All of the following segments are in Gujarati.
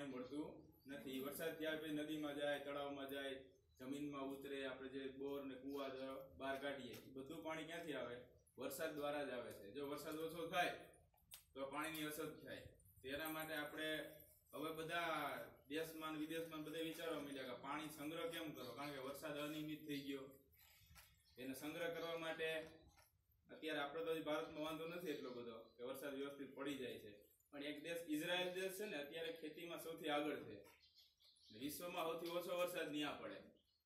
પાણી મળતું નથી। વરસાદ થયા પછી નદીમાં જાય, તળાવમાં જાય, જમીનમાં ઉતરે, આપણે જે બોર ને કુવા બહાર કાઢીએ બધું પાણી ક્યાંથી આવે? વરસાદ દ્વારા જ આવે છે। જો વરસાદ ઓછો થાય તો પાણીની અછત થાય। તેના માટે આપણે હવે બધા દેશમાં વિદેશમાં બધા વિચારવા માંડ્યા કે પાણી સંગ્રહ કેમ કરો, કારણ કે વરસાદ અનિયમિત થઈ ગયો। એને સંગ્રહ કરવા માટે અત્યારે આપણે તો ભારતમાં વાંધો નથી એટલો બધો કે વરસાદ વ્યવસ્થિત પડી જાય છે, પણ એક દેશ ઇઝરાયલ દેશ છે ને અત્યારે ખેતીમાં સૌથી આગળ છે, વિશ્વમાં સૌથી ઓછો વરસાદ ત્યાં પડે।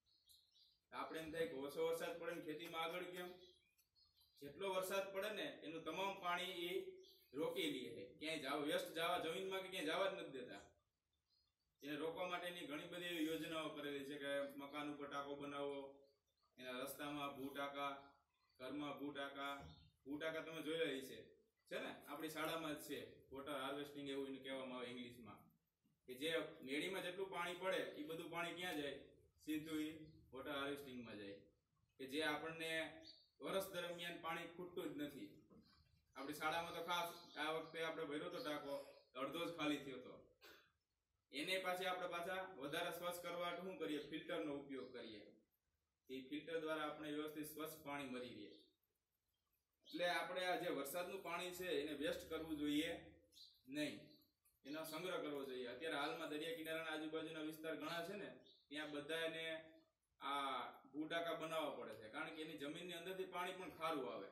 આપણે એમ થાય કે ઓછો વરસાદ પડે ને ખેતીમાં આગળ કેમ? જેટલો વરસાદ પડે ને એનું તમામ પાણી એ રોકી લે છે, ક્યાંય જાવ વેસ્ટ જવા જમીનમાં કે ક્યાંય જવા જ નથી દેતા। એને રોકવા માટેની ઘણી બધી એવી યોજનાઓ કરેલી છે કે મકાન ઉપર ટાંકો બનાવવો, એના રસ્તામાં ભૂ ટાંકા, ઘરમાં ભૂ ટાંકા તમે જોયેલા છે ને, આપણી શાળામાં જ છે, વોટર હાર્વેસ્ટિંગ એવું એને કહેવામાં આવે ઇંગ્લિશમાં, કે જે મેડીમાં જેટલું પાણી પડે એ બધું પાણી ક્યાં જાય? સીધું એ વોટર હાર્વેસ્ટિંગમાં જાય, કે જે આપણને વર્ષ દરમિયાન પાણી ખૂટતું જ નથી। આપણી શાળામાં તો ખાસ આ વખતે આપણે ભર્યો હતો ટાંકો, અડધો જ ખાલી થયો હતો। એને પાછી આપણે પાછા વધારે સ્વચ્છ કરવા શું કરીએ? ફિલ્ટરનો ઉપયોગ કરીએ। એ ફિલ્ટર દ્વારા આપણે વ્યવસ્થિત સ્વચ્છ પાણી મળી રહે। એટલે આપણે આ જે વરસાદનું પાણી છે એને વેસ્ટ કરવું જોઈએ નહીં, એનો સંગ્રહ કરવો જોઈએ। અત્યારે હાલમાં દરિયા કિનારાના આજુબાજુના વિસ્તાર ઘણા છે ને, ત્યાં બધાને આ ભૂ ટાંકા બનાવવા પડે છે, કારણ કે એની જમીનની અંદરથી પાણી પણ ખારું આવે।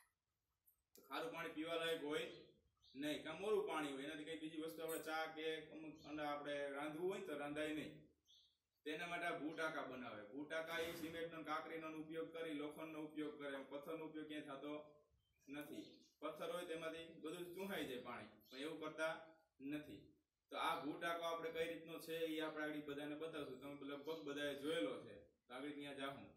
ખારું પાણી પીવા લાયક હોય નહીં, કાં મોરું પાણી હોય, એનાથી કઈ બીજી વસ્તુ આપણે ચા કે આપણે રાંધવું હોય ને તો રાંધાય નહીં। તેના માટે આ ભૂ ટાંકા બનાવે। ભૂ ટાંકા એ સિમેન્ટનો કાંકરીનો ઉપયોગ કરી, લોખંડનો ઉપયોગ કરે, પથ્થરનો ઉપયોગ ક્યાંય થતો નથી। પથ્થર હોય તેમાંથી બધું ચૂહાઈ જાય પાણી, પણ એવું કરતા નથી। તો આ ભૂ ટાંકો આપણે કઈ રીતનો છે એ આપણે આગળ બધાને બતાવશું। તમે લગભગ બધાએ જોયેલો છે, તો આગળ ત્યાં જાઉં।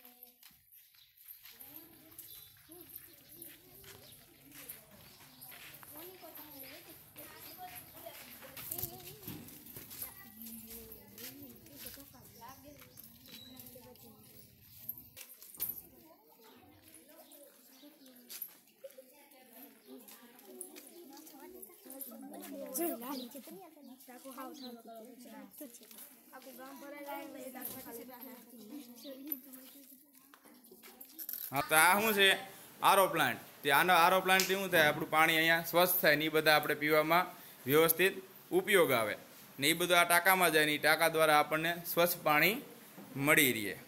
હા, તો આ શું છે? RO plant. તે આનો આરો પ્લાન્ટથી શું થાય? આપણું પાણી અહીંયા સ્વચ્છ થાય ને એ બધા આપણે પીવામાં વ્યવસ્થિત ઉપયોગ આવે ને એ બધું આ ટાંકામાં જાય ને એ ટાંકા દ્વારા આપણને સ્વચ્છ પાણી મળી રહે।